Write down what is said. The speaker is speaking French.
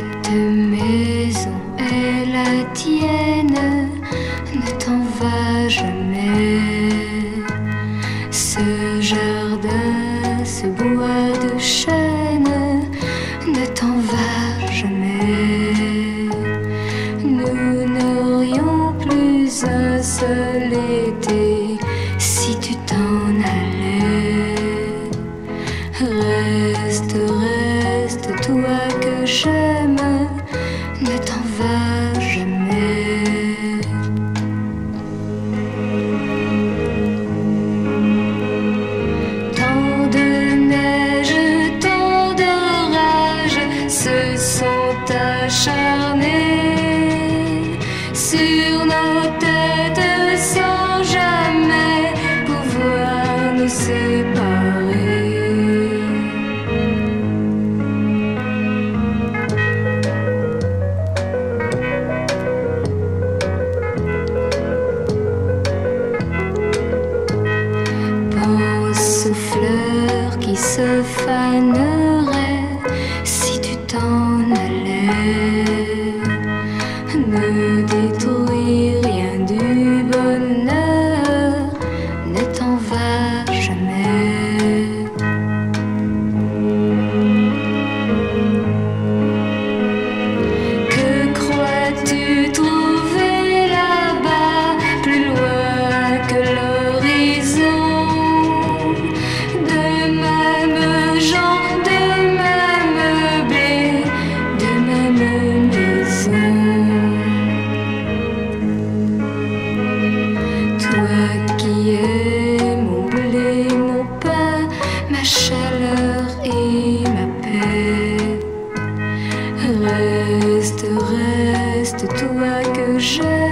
Cette maison est la tienne, ne t'en va jamais. Ce jardin, ce bois de chêne, ne t'en va jamais. Nous n'aurions plus un seul été si tu t'en allais. Reste, reste, toi que j'aime, ne t'en va jamais. Tant de neige, tant d'orage se sont acharnés sur nos têtes sans jamais pouvoir nous séparer. Fleurs qui se faneraient si tu t'en allais. Ne détruis rien du bonheur, ne t'en va jamais. Que crois-tu trouver là-bas, plus loin que l'horizon? Qui est mon blé, mon pain, ma chaleur et ma paix. Reste, reste, toi que j'aime.